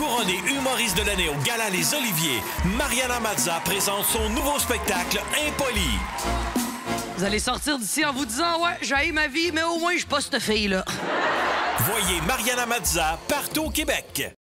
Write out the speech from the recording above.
Couronnée humoriste de l'année au Gala Les Oliviers, Mariana Mazza présente son nouveau spectacle Impoli. Vous allez sortir d'ici en vous disant « Ouais, j'ai ma vie, mais au moins, je suis pas cette fille-là. » Voyez Mariana Mazza partout au Québec.